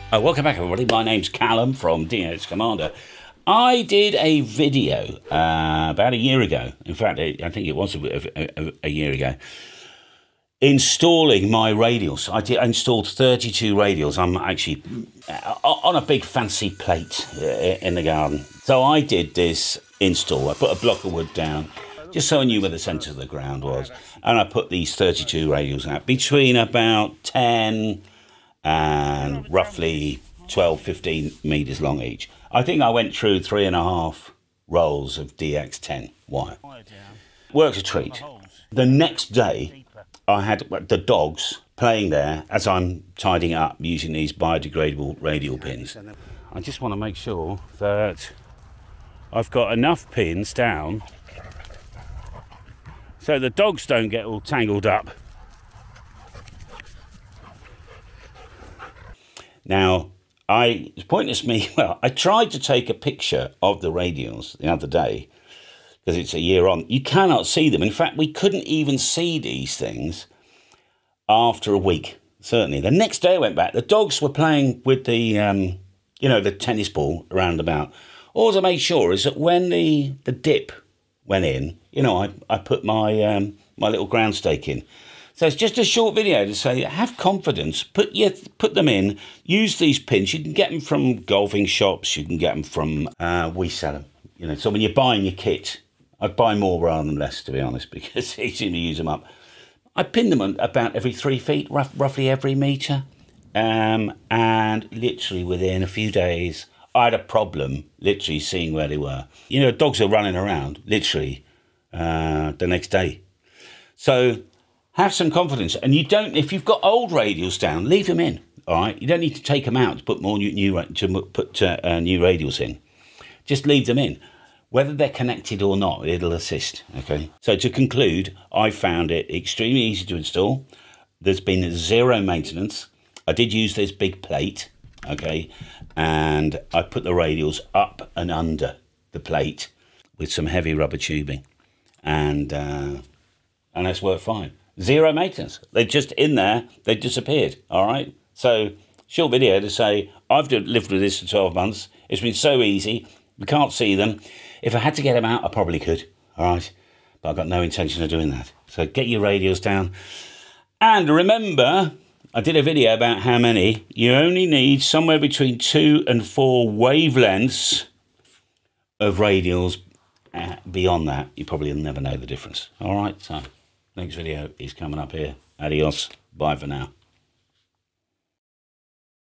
Welcome back, everybody. My name's Callum from DX Commander. I did a video about a year ago. In fact, I think it was a year ago. Installing my radials. I installed 32 radials. I'm actually on a big fancy plate in the garden. So I did this install. I put a block of wood down, just so I knew where the centre of the ground was. And I put these 32 radials out between about 10 and roughly 12, 15 metres long each. I think I went through 3.5 rolls of DX10 wire. Works a treat. The next day, I had the dogs playing there as I'm tidying up using these biodegradable radial pins. I just want to make sure that I've got enough pins down so the dogs don't get all tangled up. Now, it's pointless me, well, I tried to take a picture of the radials the other day because it's a year on. You cannot see them. In fact, we couldn't even see these things after a week, certainly. The next day I went back, the dogs were playing with the, the tennis ball around about. All I made sure is that when the dip went in, I put my my little ground stake in. So it's just a short video to say, have confidence, put them in, use these pins. You can get them from golfing shops, you can get them from, we sell them. So when you're buying your kit, I'd buy more rather than less, to be honest, because it's easy to use them up. I pin them about every 3 feet, roughly every metre. And literally within a few days, I had a problem literally seeing where they were. Dogs are running around, literally, the next day. So have some confidence, and if you've got old radials down, leave them in. All right, you don't need to take them out to put new radials in. Just leave them in, whether they're connected or not. It'll assist. Okay. So to conclude, I found it extremely easy to install. There's been zero maintenance. I did use this big plate, okay, and I put the radials up and under the plate with some heavy rubber tubing, and that's worked fine. Zero maintenance. They're just in there. They disappeared. All right. So short video to say I've lived with this for 12 months. It's been so easy. We can't see them. If I had to get them out, I probably could. All right. But I've got no intention of doing that. So get your radials down. And remember, I did a video about how many. You only need somewhere between 2 and 4 wavelengths of radials. Beyond that, you probably will never know the difference. All right. So next video is coming up here. Adios. Bye for now.